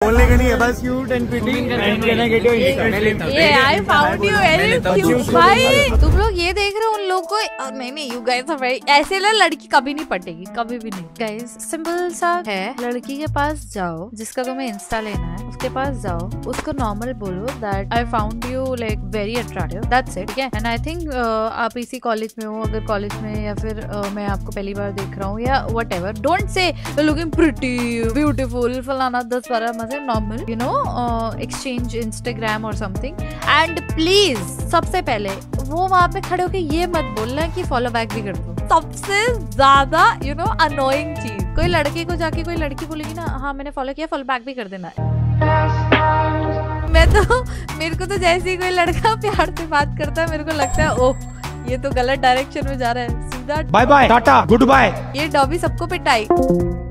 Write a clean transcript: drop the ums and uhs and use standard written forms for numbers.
बोलने का नहीं है, बस cute and pretty and can I get your insta? ये I found you very cute. भाई तुम लोग ये देख रहे हो उन लोग को, नहीं यू गाइस आर वेरी, ऐसे लड़की कभी नहीं पटेगी, कभी भी नहीं। गाइस सिंपल सा है, लड़की के पास जाओ जिसका तुम्हें इंस्टा लेना है, उसके पास जाओ, उसको नॉर्मल बोलो that I found you like very attractive, that's it, ठीक है। एंड आई थिंक आप इसी कॉलेज में हो, अगर कॉलेज में या फिर मैं आपको पहली बार देख रहा हूँ या whatever, don't say looking pretty beautiful फलाना 10-12 मजे, normal you know exchange Instagram और समथिंग। एंड प्लीज सबसे पहले वो वहां पे खड़े होके ये मत बोलना कि फॉलो बैक भी कर दो। सबसे ज्यादा यू नो अनोइंग चीज, कोई लड़के को जाके कोई लड़की बोलेगी ना हाँ मैंने फॉलो किया, फॉलो बैक भी कर देना है। मेरे को तो जैसे ही कोई लड़का प्यार से बात करता है मेरे को लगता है ओह ये तो गलत डायरेक्शन में जा रहा है, सीधा बाय बाय टाटा गुड बाय, ये डॉबी सबको पिटाई।